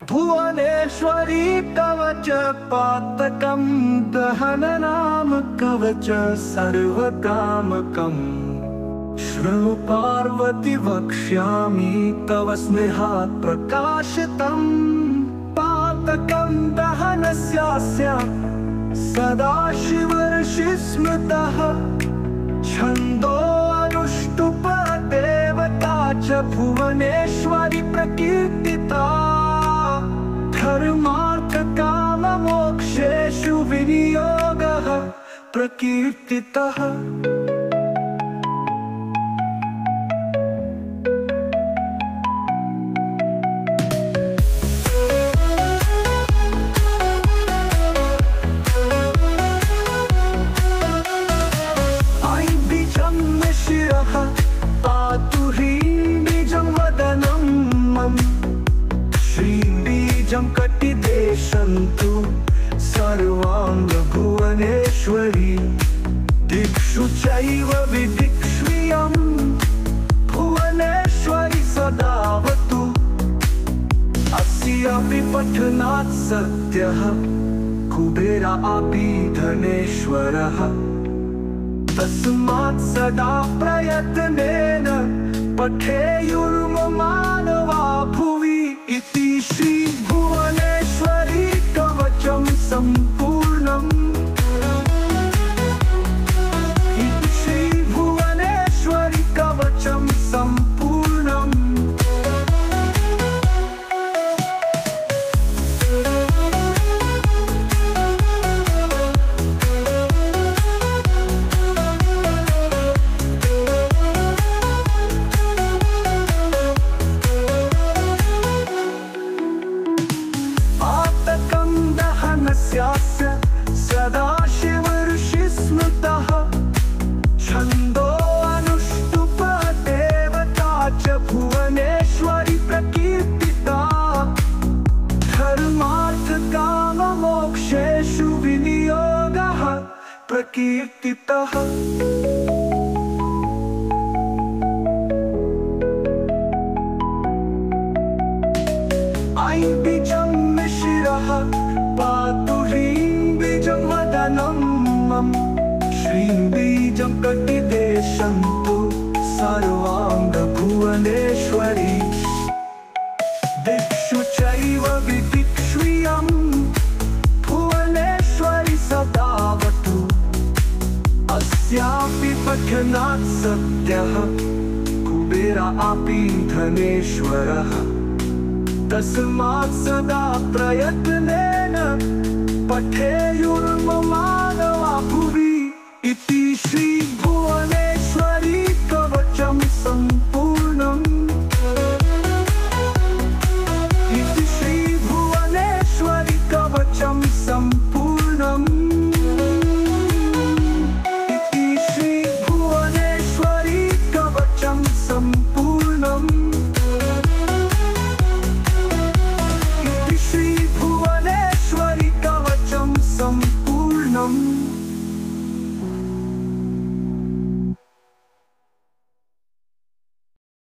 भुवनेश्वरी कवच पातकं दहननाम कवच सर्वकामकम् शृणु पार्वती वक्ष्यामि तव स्नेहात् प्रकाशितम् पातकं दहनस्यास्य सदाशिवर्षि स्मृतः छन्दो अनुष्टुप देवता च भुवनेश्वरी प्रकीर्तिता धर्मार्थ काम मोक्षेषु विनियोगः प्रकीर्तितः। पातु ह्रीं बीजं वदनं मम श्रीं बीजं कटिदेशन्तु सर्वाङ्ग भुवनेश्वरी दिक्षु चैव विदिक्ष्वियं भुवनेश्वरी सदावतु अस्यापि पठनात् सत्यः कुबेरा अपि धनेश्वरः तस्मात् सदा प्रयत्नेन पठेयुर्मानवा भुवि इति श्री भुवनेश्वरी कवचं सम्पूर्णम्। इति श्री भुवनेश्वरी कवचं सम्पूर्णम्। सदाशिवर्षि स्मृतः छन्दो अनुष्टुप देवता च भुवनेश्वरी प्रकीर्तिता धर्मार्थ काम मोक्षेषु विनियोगः प्रकीर्तितः। ऐं बीजं मिश्रः पातु ह्रीं बीजं वदनं मम श्रीं बीजं कटिदेशन्तु सर्वाङ्ग भुवनेश्वरी दिक्षु चैव विदिक्ष्वियं भुवनेश्वरी सदावतु अस्यापि पठनात् सत्यः कुबेरा अपि धनेश्वरः तस्मात् सदा प्रयत्नेन पठेयुर्मानवा भुवि इति श्री